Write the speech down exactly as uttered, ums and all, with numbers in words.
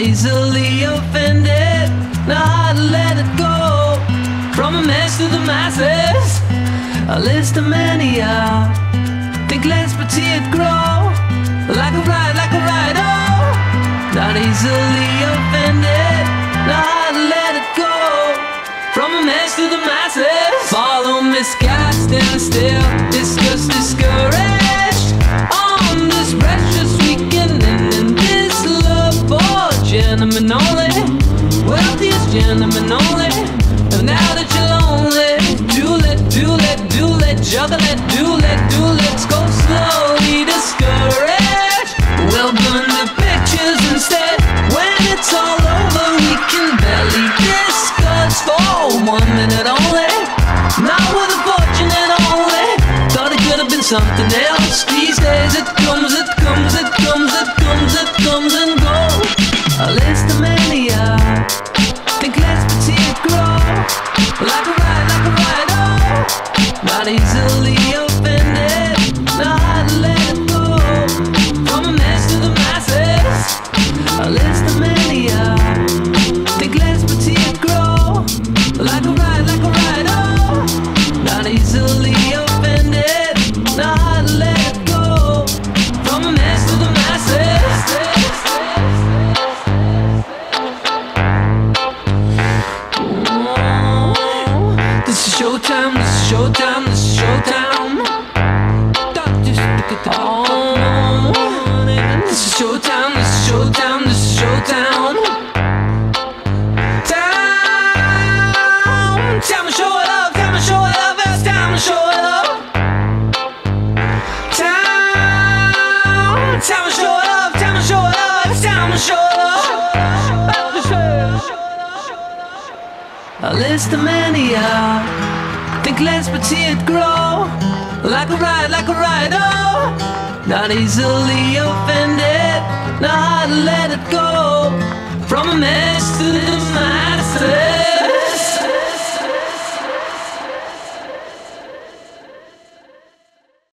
easily offended, know how to let it go. From a mess to the masses, a list of many are. Think less but see it grow. Like a ride, like a ride, oh. Not easily offended, know how to let it go. From a mess to the masses, follow misguided, stand still, discuss, discouraged. On this precious weekend and in this love for gentlemen only, wealthiest gentlemen only. And now that you're lonely, do let, do let, do let, juggle it, do let, do let's go slowly, discouraged. We'll burn the pictures instead. When it's all over, we can barely discuss for one minute only. Not with a fortunate only. Thought it could have been something else. These days it comes, it comes, it comes, it comes, it comes and goes. A list of many are. Think less but see it grow. Like a ride, like a ride, oh. Not easily offended, know how to let it go. From a mess to the masses, a list of many are. Think less but see it grow. Like a ride, like a ride, oh. Not easily offended, know how to let it go. From a mess to the masses. Oh, this is showtime, this is showtime, this is showtime. Oh, this is showtime, this is showtime, this is showtime. Time, time to show it up, time to show it up, it's time to show it up. Time, time to show it up, time to show it up, it's time to show it up. A list of many are. Think less but see it grow. Like a ride, like a ride, oh. Not easily offended, know how to let it go. From a mess to the masses.